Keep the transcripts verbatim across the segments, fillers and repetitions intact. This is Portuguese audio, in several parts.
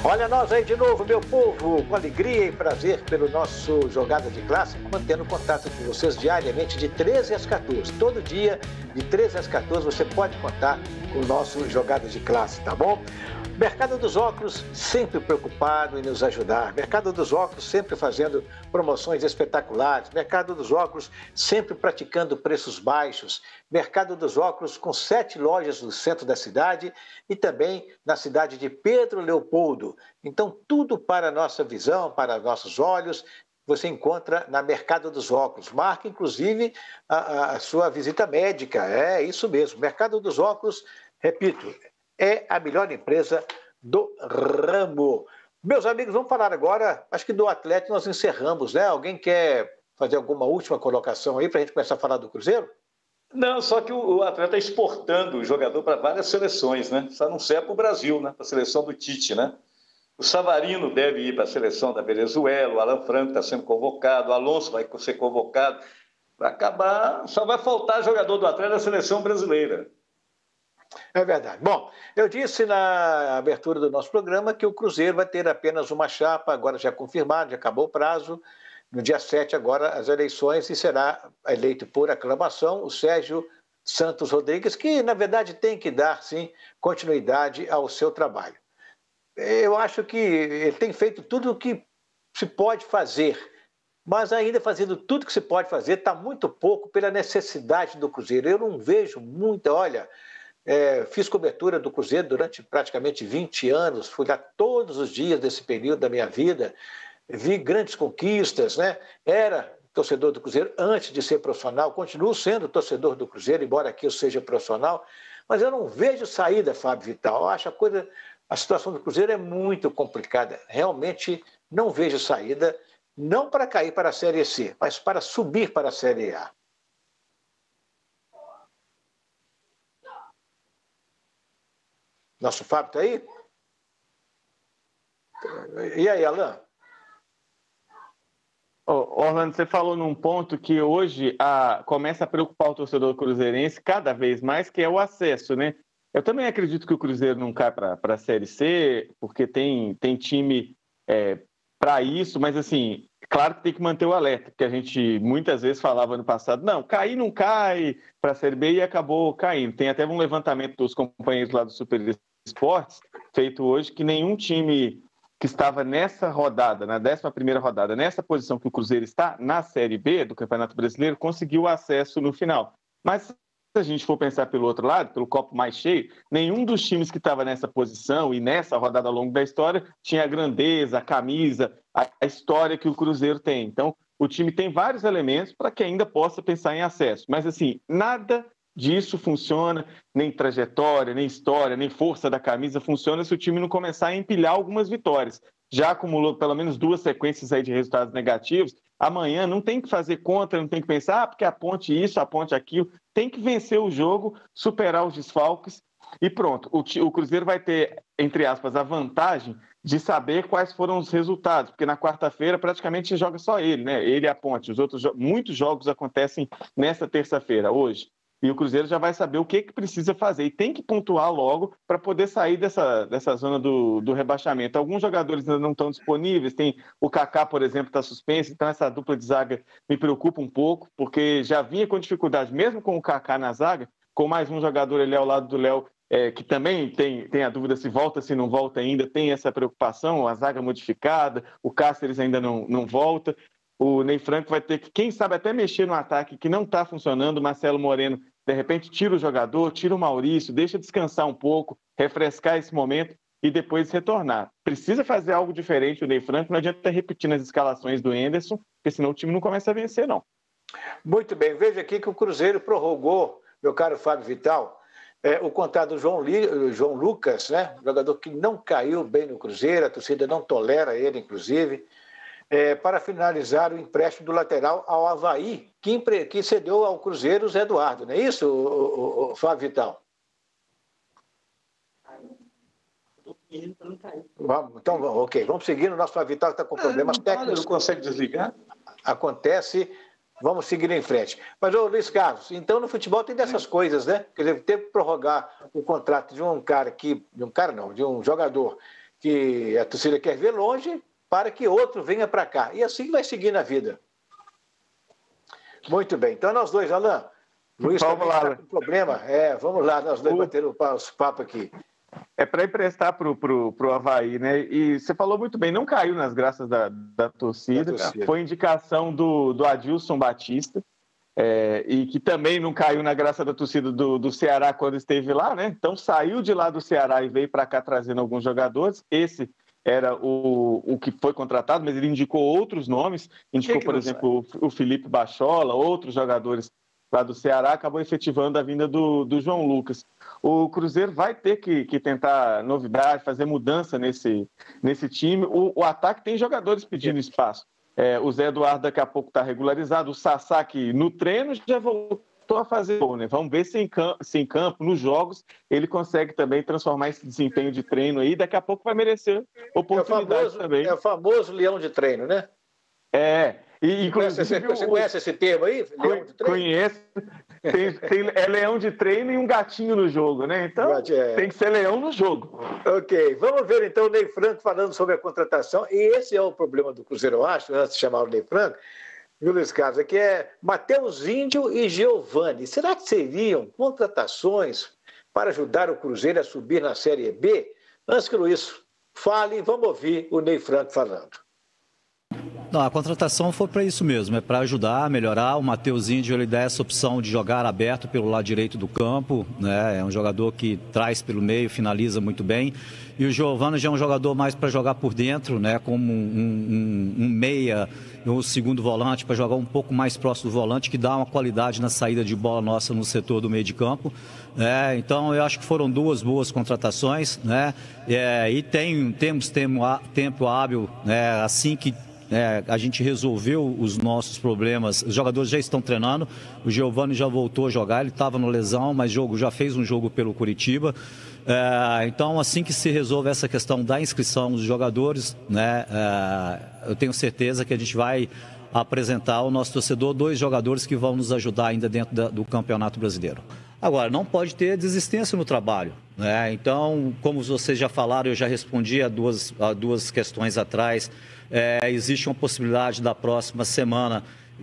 Olha nós aí de novo, meu povo, com alegria e prazer pelo nosso Jogada de Classe, mantendo contato com vocês diariamente de treze às quatorze. Todo dia, de treze às quatorze, você pode contar com o nosso Jogada de Classe, tá bom? Mercado dos Óculos sempre preocupado em nos ajudar. Mercado dos Óculos sempre fazendo promoções espetaculares. Mercado dos Óculos sempre praticando preços baixos. Mercado dos Óculos com sete lojas no centro da cidade e também na cidade de Pedro Leopoldo. Então, tudo para a nossa visão, para nossos olhos, você encontra na Mercado dos Óculos. Marca, inclusive, a, a sua visita médica. É isso mesmo. Mercado dos Óculos, repito, é a melhor empresa do ramo. Meus amigos, vamos falar agora, acho que do Atlético nós encerramos, né? Alguém quer fazer alguma última colocação aí para a gente começar a falar do Cruzeiro? Não, só que o, o Atlético está exportando o jogador para várias seleções, né? Só não serve para o Brasil, né? Para a seleção do Tite, né? O Savarino deve ir para a seleção da Venezuela, o Alan Franco está sendo convocado, o Alonso vai ser convocado. Vai acabar, só vai faltar jogador do Atlético da seleção brasileira. É verdade. Bom, eu disse na abertura do nosso programa que o Cruzeiro vai ter apenas uma chapa, agora já confirmado, já acabou o prazo. No dia sete, agora, as eleições, e será eleito por aclamação o Sérgio Santos Rodrigues, que, na verdade, tem que dar, sim, continuidade ao seu trabalho. Eu acho que ele tem feito tudo o que se pode fazer, mas ainda fazendo tudo que se pode fazer, está muito pouco pela necessidade do Cruzeiro. Eu não vejo muita, olha... É, fiz cobertura do Cruzeiro durante praticamente vinte anos, fui lá todos os dias desse período da minha vida, vi grandes conquistas, né? Era torcedor do Cruzeiro antes de ser profissional, continuo sendo torcedor do Cruzeiro, embora aqui eu seja profissional, mas eu não vejo saída, Fábio Vital. Eu acho a coisa, a situação do Cruzeiro é muito complicada, realmente não vejo saída, não para cair para a Série C, mas para subir para a Série A. Nosso Fábio está aí? E aí, Alan? Oh, Orlando, você falou num ponto que hoje a, começa a preocupar o torcedor cruzeirense cada vez mais, que é o acesso, né? Eu também acredito que o Cruzeiro não cai para a Série C, porque tem, tem time é, para isso, mas assim, claro que tem que manter o alerta, porque a gente muitas vezes falava no passado, não, cair não cai para a Série B e acabou caindo. Tem até um levantamento dos companheiros lá do Super Esportes, feito hoje, que nenhum time que estava nessa rodada, na décima primeira rodada, nessa posição que o Cruzeiro está, na Série B do Campeonato Brasileiro, conseguiu acesso no final. Mas se a gente for pensar pelo outro lado, pelo copo mais cheio, nenhum dos times que estava nessa posição e nessa rodada ao longo da história tinha a grandeza, a camisa, a história que o Cruzeiro tem. Então, o time tem vários elementos para que ainda possa pensar em acesso. Mas, assim, nada disso funciona, nem trajetória, nem história, nem força da camisa funciona se o time não começar a empilhar algumas vitórias. Já acumulou pelo menos duas sequências aí de resultados negativos. Amanhã não tem que fazer contra, não tem que pensar, ah, porque a ponte isso, a ponte aquilo. Tem que vencer o jogo, superar os desfalques e pronto. O, o Cruzeiro vai ter, entre aspas, a vantagem de saber quais foram os resultados, porque na quarta-feira praticamente joga só ele, né? Ele e a ponte. Os outros, muitos jogos acontecem nesta terça-feira, hoje. E o Cruzeiro já vai saber o que, que precisa fazer. E tem que pontuar logo para poder sair dessa, dessa zona do, do rebaixamento. Alguns jogadores ainda não estão disponíveis. Tem o Kaká, por exemplo, está suspenso. Então, essa dupla de zaga me preocupa um pouco, porque já vinha com dificuldade, mesmo com o Kaká na zaga, com mais um jogador ali ao lado do Léo, é, que também tem, tem a dúvida se volta, se não volta ainda, tem essa preocupação, a zaga modificada, o Cáceres ainda não, não volta. O Ney Franco vai ter que, quem sabe, até mexer no ataque que não está funcionando. O Marcelo Moreno, de repente, tira o jogador, tira o Maurício, deixa descansar um pouco, refrescar esse momento e depois retornar. Precisa fazer algo diferente o Ney Franco, não adianta estar repetindo as escalações do Henderson, porque senão o time não começa a vencer, não. Muito bem, veja aqui que o Cruzeiro prorrogou, meu caro Fábio Vital, é, o contrato do João, Li, João Lucas, né? Jogador que não caiu bem no Cruzeiro, a torcida não tolera ele, inclusive. É, para finalizar o empréstimo do lateral ao Avaí, que, que cedeu ao Cruzeiro o Zé Eduardo, não é isso, o, o, o Fábio Vital? Vamos, então, ok, vamos seguir. O nosso Fábio Vital está com problemas técnicos. Não consegue desligar? Acontece, vamos seguir em frente. Mas, ô, Luiz Carlos, então no futebol tem dessas Sim. coisas, né? Quer dizer, teve que prorrogar o contrato de um cara que, de um cara não, de um jogador que a torcida quer ver longe para que outro venha para cá. E assim vai seguir na vida. Muito bem. Então, nós dois, Alain, Luiz vamos também lá, está com problema. É, vamos lá, nós dois o... bater o papo aqui. É para emprestar para o Avaí, né? E você falou muito bem, não caiu nas graças da, da, torcida, da torcida. Foi indicação do, do Adilson Batista, é, e que também não caiu na graça da torcida do, do Ceará quando esteve lá, né? Então saiu de lá do Ceará e veio para cá trazendo alguns jogadores. Esse era o, o que foi contratado, mas ele indicou outros nomes, indicou, que que por exemplo, sai? o Felipe Bachola, outros jogadores lá do Ceará, acabou efetivando a vinda do, do João Lucas. O Cruzeiro vai ter que, que tentar novidade, fazer mudança nesse, nesse time. O, o ataque tem jogadores pedindo espaço. É, o Zé Eduardo daqui a pouco está regularizado, o Sassá que no treino já voltou a fazer gol, né? Vamos ver se em, campo, se em campo, nos jogos, ele consegue também transformar esse desempenho de treino aí, daqui a pouco vai merecer oportunidade é famoso, também. É o famoso leão de treino, né? É, e inclusive... Você, você o... conhece esse termo aí? Leão de treino? Conheço. Tem, tem, é leão de treino e um gatinho no jogo, né? Então, é. tem que ser leão no jogo. Ok, vamos ver então o Ney Franco falando sobre a contratação. E esse é o problema do Cruzeiro, eu acho, antes de chamar o Ney Franco, viu, Luiz Carlos, que é Matheus Índio e Giovani. Será que seriam contratações para ajudar o Cruzeiro a subir na Série B? Antes que o Luiz fale, vamos ouvir o Ney Franco falando. Não, a contratação foi para isso mesmo, é para ajudar a melhorar. O Matheus Índio, ele dá essa opção de jogar aberto pelo lado direito do campo, né? É um jogador que traz pelo meio, finaliza muito bem. E o Giovani já é um jogador mais para jogar por dentro, né? Como um, um, um meia, um segundo volante, para jogar um pouco mais próximo do volante, que dá uma qualidade na saída de bola nossa no setor do meio de campo. É, então, eu acho que foram duas boas contratações, né? É, e tem, temos tempo, tempo hábil, né? Assim que É, a gente resolveu os nossos problemas, os jogadores já estão treinando, o Giovani já voltou a jogar, ele estava no lesão, mas jogo, já fez um jogo pelo Curitiba. É, então, assim que se resolve essa questão da inscrição dos jogadores, né, é, eu tenho certeza que a gente vai apresentar ao nosso torcedor dois jogadores que vão nos ajudar ainda dentro da, do Campeonato Brasileiro. Agora, não pode ter desistência no trabalho, né? Então, como vocês já falaram, eu já respondi a duas, a duas questões atrás. É, existe uma possibilidade da próxima semana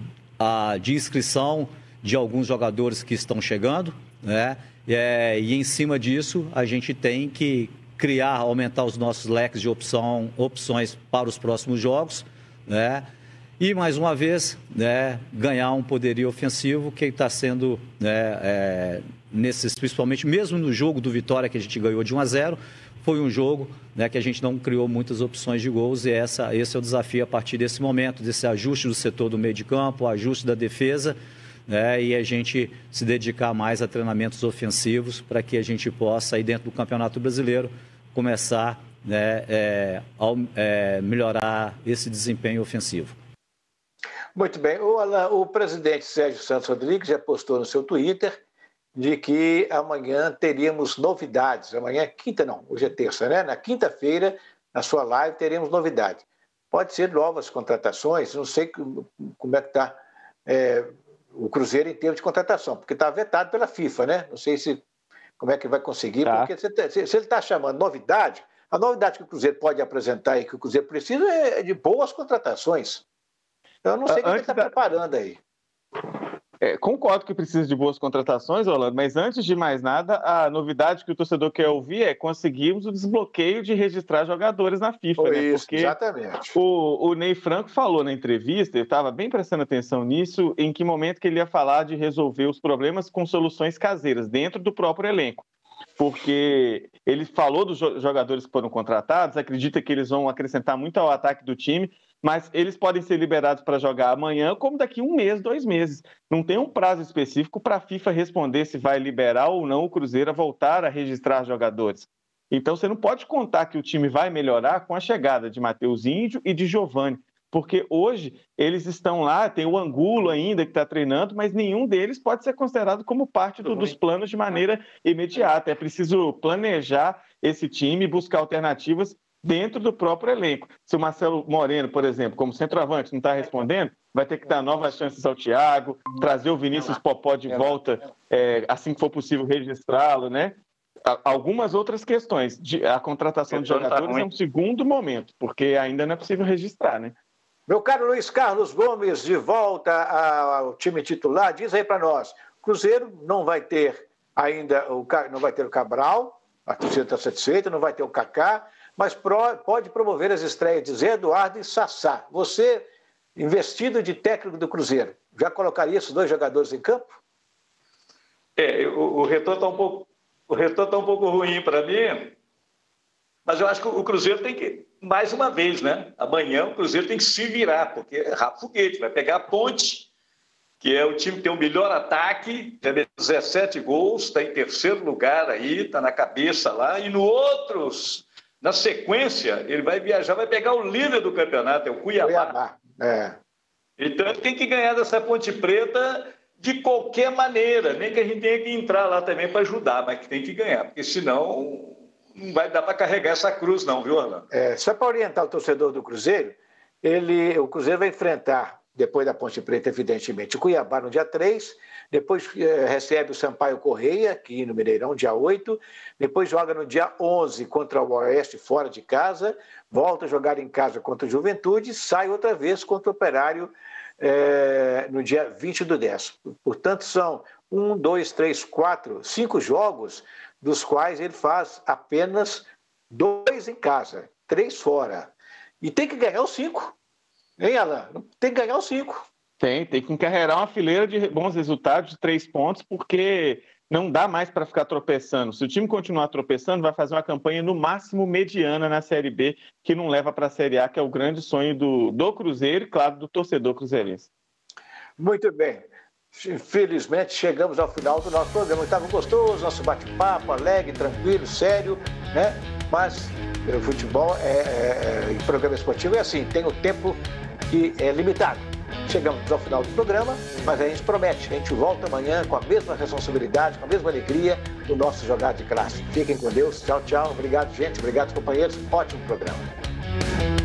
a, de inscrição de alguns jogadores que estão chegando, né? É, e em cima disso a gente tem que criar, aumentar os nossos leques de opção, opções para os próximos jogos, né? E mais uma vez, né, ganhar um poderio ofensivo que está sendo, né, é, nesses, principalmente mesmo no jogo do Vitória que a gente ganhou de um a zero, foi um jogo, né, que a gente não criou muitas opções de gols e essa, esse é o desafio a partir desse momento, desse ajuste do setor do meio de campo, ajuste da defesa, né, e a gente se dedicar mais a treinamentos ofensivos para que a gente possa, aí dentro do Campeonato Brasileiro, começar, né, é, a é, melhorar esse desempenho ofensivo. Muito bem. O, Alan, o presidente Sérgio Santos Rodrigues já postou no seu Twitter de que amanhã teríamos novidades. Amanhã é quinta, não, hoje é terça, né? Na quinta-feira, na sua live, teremos novidade. Pode ser novas contratações, não sei como é que está é, o Cruzeiro em termos de contratação, porque está vetado pela FIFA, né? Não sei se como é que vai conseguir, tá. Porque se, se, se ele está chamando novidade, a novidade que o Cruzeiro pode apresentar e que o Cruzeiro precisa é de boas contratações. Então, eu não sei o que ele está da... preparando aí. É, concordo que precisa de boas contratações, Orlando, mas antes de mais nada, a novidade que o torcedor quer ouvir é conseguirmos o desbloqueio de registrar jogadores na FIFA, oh, né? Isso, Porque exatamente. O, o Ney Franco falou na entrevista, eu estava bem prestando atenção nisso, em que momento que ele ia falar de resolver os problemas com soluções caseiras, dentro do próprio elenco. Porque ele falou dos jogadores que foram contratados, acredita que eles vão acrescentar muito ao ataque do time, mas eles podem ser liberados para jogar amanhã, como daqui um mês, dois meses. Não tem um prazo específico para a FIFA responder se vai liberar ou não o Cruzeiro a voltar a registrar jogadores. Então, você não pode contar que o time vai melhorar com a chegada de Matheus Índio e de Giovani, porque hoje eles estão lá, tem o Angulo ainda que está treinando, mas nenhum deles pode ser considerado como parte do, dos planos de maneira imediata. É preciso planejar esse time, buscar alternativas dentro do próprio elenco. Se o Marcelo Moreno, por exemplo, como centroavante, não está respondendo, vai ter que dar novas chances ao Thiago, trazer o Vinícius Popó de volta, é, assim que for possível registrá-lo, né? algumas outras questões. A contratação de jogadores é um segundo momento, porque ainda não é possível registrar, né? Meu caro Luiz Carlos Gomes, de volta ao time titular, diz aí para nós, Cruzeiro não vai ter ainda, o, não vai ter o Cabral, a torcida está satisfeita, não vai ter o Kaká, mas pro, pode promover as estreias de Zé Eduardo e Sassá. Você, investido de técnico do Cruzeiro, já colocaria esses dois jogadores em campo? É, o, o retorno está um pouco, o retorno tá um pouco ruim para mim, mas eu acho que o Cruzeiro tem que, mais uma vez, né? Amanhã o Cruzeiro tem que se virar, porque é rápido foguete, vai pegar a Ponte, que é o time que tem o melhor ataque, tem dezessete gols, está em terceiro lugar aí, está na cabeça lá, e no outros, na sequência, ele vai viajar, vai pegar o líder do campeonato, é o Cuiabá. Cuiabá, é. Então ele tem que ganhar dessa Ponte Preta de qualquer maneira, nem que a gente tenha que entrar lá também para ajudar, mas que tem que ganhar, porque senão não vai dar para carregar essa cruz não, viu, Orlando? É, só para orientar o torcedor do Cruzeiro, ele, o Cruzeiro vai enfrentar, depois da Ponte Preta, evidentemente, o Cuiabá no dia três, depois é, recebe o Sampaio Correia, aqui no Mineirão, dia oito, depois joga no dia onze contra o Oeste, fora de casa, volta a jogar em casa contra o Juventude, sai outra vez contra o Operário é, no dia vinte do dez. Portanto, são um, dois, três, quatro, cinco jogos, dos quais ele faz apenas dois em casa, três fora. E tem que ganhar os cinco. Hein, Alan? Tem que ganhar os cinco. Tem, tem que encarregar uma fileira de bons resultados, de três pontos, porque não dá mais para ficar tropeçando. Se o time continuar tropeçando, vai fazer uma campanha no máximo mediana na Série B, que não leva para a Série A, que é o grande sonho do, do Cruzeiro e, claro, do torcedor cruzeirense. Muito bem. Infelizmente, chegamos ao final do nosso programa. Estava gostoso, nosso bate-papo, alegre, tranquilo, sério, né? Mas o futebol é, é, é, em programa esportivo é assim, tem o tempo que é limitado. Chegamos ao final do programa, mas a gente promete, a gente volta amanhã com a mesma responsabilidade, com a mesma alegria do nosso Jogada de Classe. Fiquem com Deus, tchau, tchau. Obrigado, gente, obrigado, companheiros. Ótimo programa.